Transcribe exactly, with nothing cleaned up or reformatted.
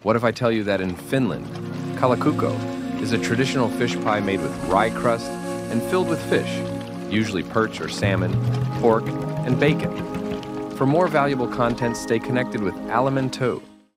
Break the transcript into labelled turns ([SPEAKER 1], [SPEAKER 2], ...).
[SPEAKER 1] What if I tell you that in Finland, Kalakukko is a traditional fish pie made with rye crust and filled with fish, usually perch or salmon, pork, and bacon. For more valuable content, stay connected with Alimento.